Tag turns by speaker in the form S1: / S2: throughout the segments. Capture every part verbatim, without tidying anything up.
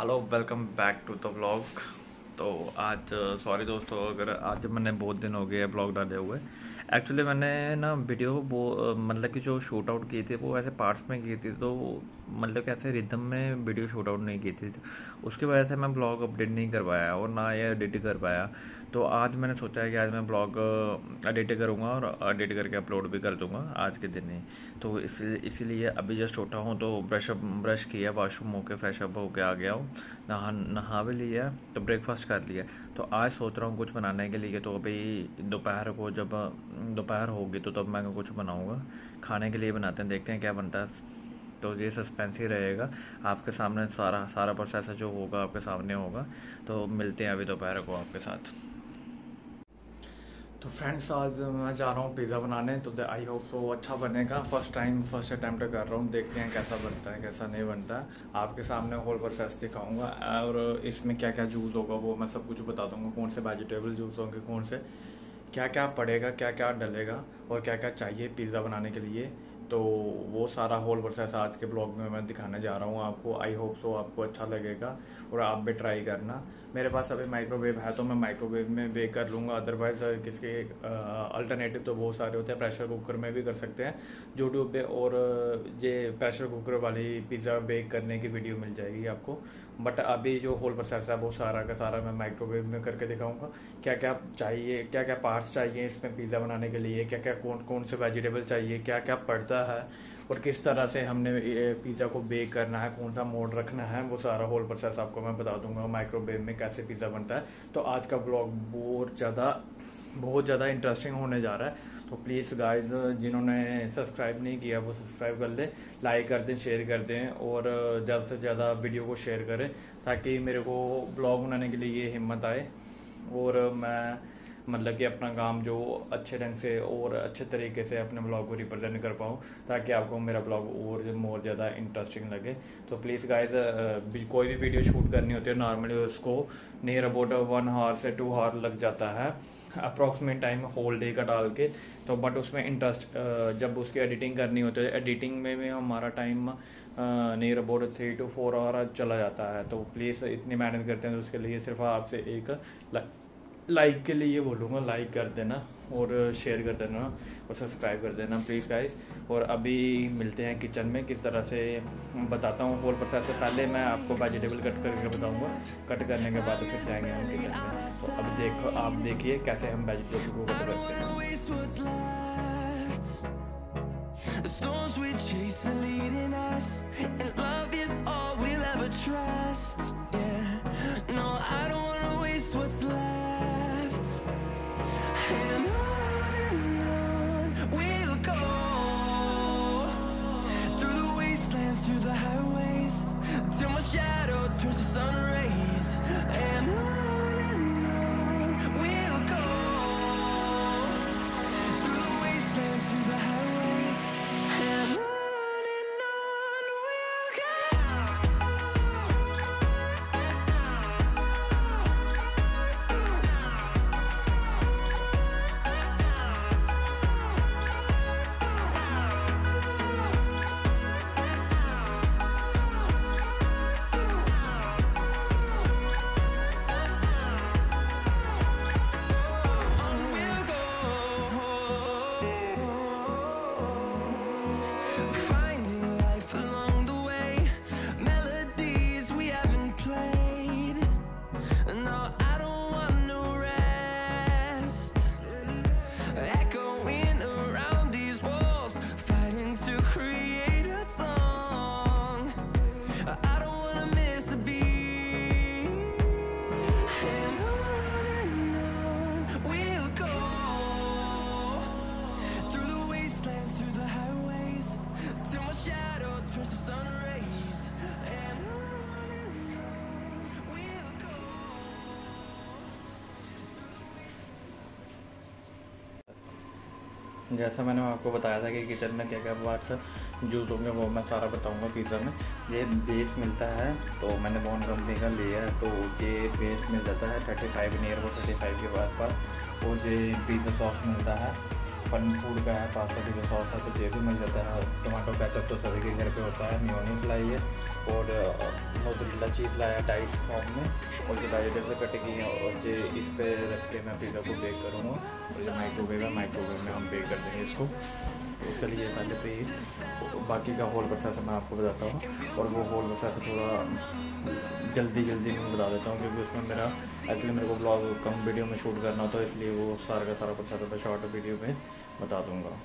S1: Hello welcome back to the vlog. तो आज sorry दोस्तों, अगर आज मैंने बहुत दिन हो गए ब्लॉग डाले हुए। एक्चुअली मैंने ना वीडियो वो मतलब कि जो शूट आउट की थी वो ऐसे पार्ट्स में की थी, तो मतलब कि ऐसे रिदम में वीडियो शूट आउट नहीं की थी, उसकी वजह से मैं ब्लॉग अपडेट नहीं कर पाया और ना ये एडिट कर पाया। तो आज मैंने सोचा है कि आज मैं ब्लॉग एडिट करूँगा और एडिट करके अपलोड भी कर दूँगा आज के दिन ही। तो इसी इसीलिए अभी जस्ट उठा हूँ, तो ब्रश अप ब्रश किया, वॉशरूम होके फ्रेश अप होके आ गया हूँ, नहा नहा भी लिया, तो ब्रेकफास्ट कर लिया। तो आज सोच रहा हूँ कुछ बनाने के लिए। तो अभी दोपहर को जब दोपहर होगी तो तब मैं कुछ बनाऊँगा, खाने के लिए बनाते हैं, देखते हैं क्या बनता है। तो ये सस्पेंस ही रहेगा, आपके सामने सारा सारा प्रोसेस जो होगा आपके सामने होगा। तो मिलते हैं अभी दोपहर को आपके साथ। तो फ्रेंड्स, आज मैं जा रहा हूँ पिज़्ज़ा बनाने, तो आई होप तो अच्छा बनेगा। फर्स्ट टाइम फर्स्ट अटैम्प्ट कर रहा हूँ, देखते हैं कैसा बनता है कैसा नहीं बनता है। आपके सामने होल प्रोसेस दिखाऊंगा और इसमें क्या क्या जूस होगा वो मैं सब कुछ बता दूंगा, कौन से वेजिटेबल जूस होंगे, कौन से क्या क्या पड़ेगा, क्या क्या डलेगा और क्या क्या चाहिए पिज़्ज़ा बनाने के लिए। तो वो सारा होल प्रोसेस आज के ब्लॉग में मैं दिखाने जा रहा हूँ आपको। आई होप सो आपको अच्छा लगेगा और आप भी ट्राई करना। मेरे पास अभी माइक्रोवेव है तो मैं माइक्रोवेव में बेक कर लूँगा, अदरवाइज किसके अल्टरनेटिव तो बहुत सारे होते हैं। प्रेशर कुकर में भी कर सकते हैं यूट्यूब पे, और ये प्रेशर कुकर वाली पिज़्ज़ा बेक करने की वीडियो मिल जाएगी आपको। बट अभी जो होल प्रोसेस है वो सारा का सारा मैं माइक्रोवेव में करके दिखाऊंगा। क्या क्या चाहिए, क्या क्या पार्ट्स चाहिए इसमें पिज़्ज़ा बनाने के लिए, क्या क्या कौन कौन से वेजिटेबल चाहिए, क्या क्या पड़ता है और किस तरह से हमने पिज़्ज़ा को बेक करना है, कौन सा मोड रखना है, वो सारा होल प्रोसेस आपको मैं बता दूंगा माइक्रोवेव में कैसे पिज़्ज़ा बनता है। तो आज का ब्लॉग बहुत ज़्यादा बहुत ज़्यादा इंटरेस्टिंग होने जा रहा है। तो प्लीज़ गाइज, जिन्होंने सब्सक्राइब नहीं किया वो सब्सक्राइब कर ले, लाइक कर दें, शेयर कर दें और ज़्यादा से ज़्यादा वीडियो को शेयर करें, ताकि मेरे को ब्लॉग बनाने के लिए ये हिम्मत आए और मैं मतलब कि अपना काम जो अच्छे ढंग से और अच्छे तरीके से अपने ब्लॉग को रिप्रेजेंट कर पाऊँ, ताकि आपको मेरा ब्लॉग और मोर ज़्यादा इंटरेस्टिंग लगे। तो प्लीज़ गाइज, कोई भी वीडियो शूट करनी होती है नॉर्मली उसको नियर अबाउट वन हावर से टू हावर लग जाता है अप्रॉक्सीमेट टाइम होल डे का डाल के। तो बट उसमें इंटरेस्ट जब उसकी एडिटिंग करनी होती है, एडिटिंग में भी हमारा time near about three two four hour चला जाता है। तो प्लीज़ इतनी मेहनत करते हैं, तो उसके लिए सिर्फ आपसे एक लाइक के लिए बोलूँगा, लाइक कर देना और शेयर कर देना और सब्सक्राइब कर देना प्लीज़ गाइस। और अभी मिलते हैं किचन में, किस तरह से बताता हूँ होल प्रोसेस से पहले मैं आपको वेजिटेबल कट करके बताऊँगा, कट करने के बाद फिर जाएंगे हम किचन में। तो अब देखो, आप देखिए कैसे हम वेजिटेबल को कट करते हैं।
S2: Through the highways till my shadow turns to sun rays, and on and on we'll go through the wastelands, through the highways, and on and on we'll go.
S1: जैसा मैंने आपको बताया था कि किचन में क्या क्या पार्ट्स यूज़ होंगे वो मैं सारा बताऊंगा पिज़्ज़ा में। ये बेस मिलता है, तो मैंने बॉन कंपनी का लिया है, तो ये बेस मिल जाता है थर्टी फाइव नियर वो थर्टी फाइव के आस पास। और ये पिज़्ज़ा सॉस मिलता है, फन फूड का है, पास्ता पिज़्ज़ा सॉस है तो ये भी मिल जाता है। टमाटो केचप तो सभी के घर पे होता है, मेयोनीज लाई है, और मोज़रेला चीज़ लाया डाइस फॉर्म में, और जो डाइटर से कट की है, और जो इस पे रख के मैं पिज़्ज़ा को बेक करूँगा। और जो माइक्रोवेव है, माइक्रोवेव में हम बेक कर देंगे इसको। तो चलिए पहले पे बाकी का होल प्रोसेस मैं आपको बताता हूँ, और वो होल प्रोसेस थोड़ा जल्दी जल्दी मैं बता देता हूँ, क्योंकि उसमें मेरा एक्चुअली मेरे को ब्लॉग कम वीडियो में शूट करना होता है, इसलिए वो सारा का सारा प्रोसेस मैं शॉर्ट वीडियो में बता दूँगा।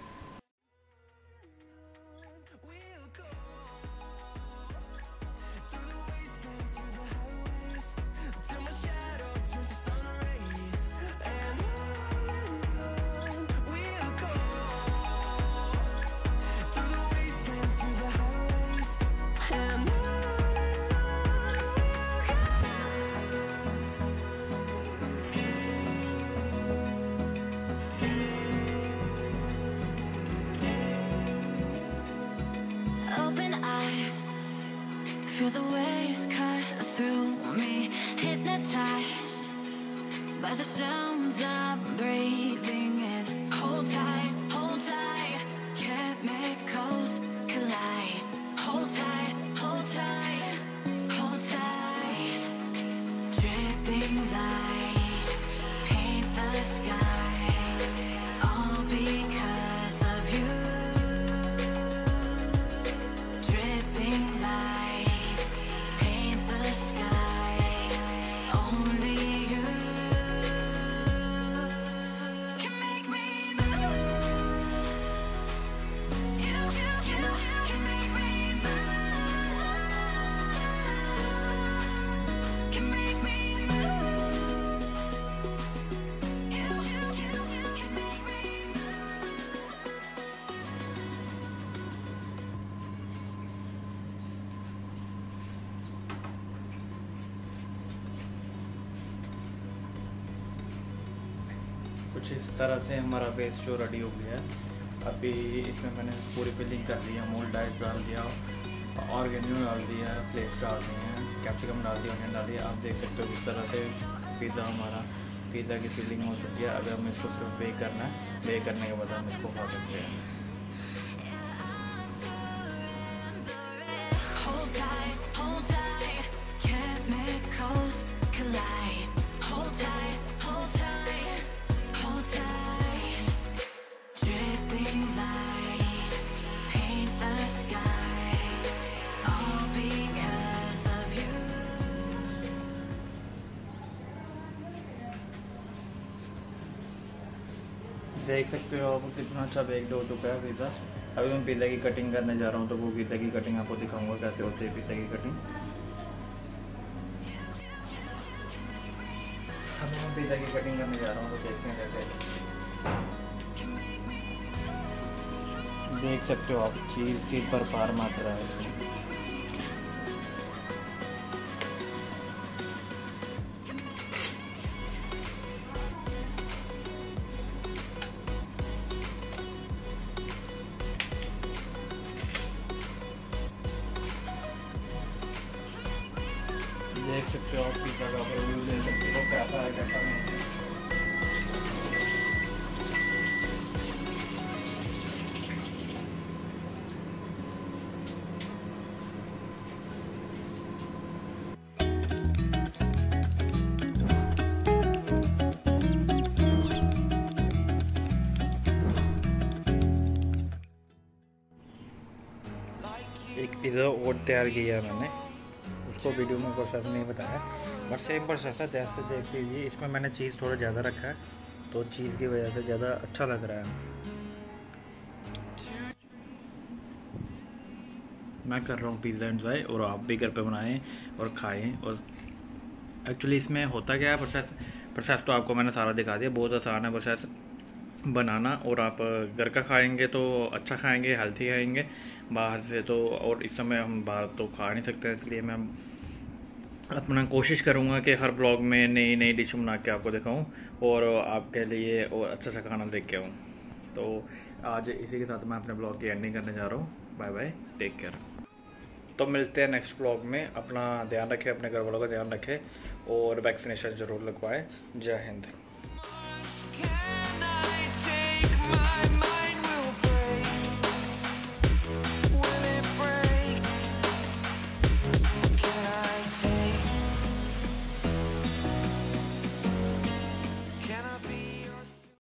S2: Feel the waves cut through me, hypnotized by the sounds I'm breathing in. Hold tight, hold tight, chemicals collide. Hold tight, hold tight, hold tight. Dripping lights paint the skies, all because of you. Dripping lights paint the skies, only you can make me move. You, you, you can make me move. Can make me move. You, you, you can make me move.
S1: कुछ इस तरह से हमारा base जो ready हो गया है। अभी इसमें मैंने पूरी फिलिंग कर ली है, मोल्ड डाइस डाल दिया, ऑर्गेन्यू डाल दिया, फ्लेक्स डाल दिए हैं, कैप्सिकम डाल दिया, ऑनियन डाल दिया। आप देख सकते हो किस तरह से पिज़्ज़ा हमारा पिज़्ज़ा की फिलिंग हो चुकी है। अगर हमें इसको सिर्फ बेक करना है, बेक करने के बाद हम इसको खा सकते हैं।
S2: Hold tight, hold tight, chemicals collide. Hold tight, hold tight, hold tight. Dripping lights paint the skies, all because of you.
S1: देख सकते हो आप कितना अच्छा बेक्ड हो चुका है पिज़्ज़ा। अभी मैं पिज़्ज़ा की कटिंग करने जा रहा हूँ, तो वो पिज़्ज़ा की कटिंग आपको दिखाऊंगा कैसे होती है पिज़्ज़ा की कटिंग। अभी मैं पिज़्ज़ा की कटिंग करने जा रहा हूँ, तो देखते हैं कैसे। देख सकते हो आप चीज़ चीज़ पर पार मात्रा है इसमें। देख सकते हो आप पिज़्ज़ा का रिव्यू ले सकते हो कैसा है कैसा नहीं है। एक पिज़्ज़ा और तैयार किया मैंने, उसको वीडियो में प्रोसेस नहीं बताया, बट सेम प्रोसेस है। जैसे देख लीजिए, इसमें मैंने चीज़ थोड़ा ज़्यादा रखा है, तो चीज़ की वजह से ज़्यादा अच्छा लग रहा है। मैं कर रहा हूँ पिज़्ज़ा एंजॉय, और आप भी घर पे बनाएं और खाएं। और एक्चुअली इसमें होता क्या है प्रोसेस प्रोसेस तो आपको मैंने सारा दिखा दिया। बहुत आसान है प्रोसेस बनाना, और आप घर का खाएंगे तो अच्छा खाएंगे, हेल्थी खाएंगे। बाहर से तो, और इस समय हम बाहर तो खा नहीं सकते, इसलिए मैं अपना कोशिश करूँगा कि हर ब्लॉग में नई नई डिश बना के आपको दिखाऊँ, और आपके लिए और अच्छा सा खाना देख के आऊँ। तो आज इसी के साथ मैं अपने ब्लॉग की एंडिंग करने जा रहा हूँ। Bye bye, take care. तो मिलते हैं नेक्स्ट ब्लॉग में। अपना ध्यान रखें, अपने घर वालों का ध्यान रखें, और वैक्सीनेशन ज़रूर लगवाएं। जय हिंद।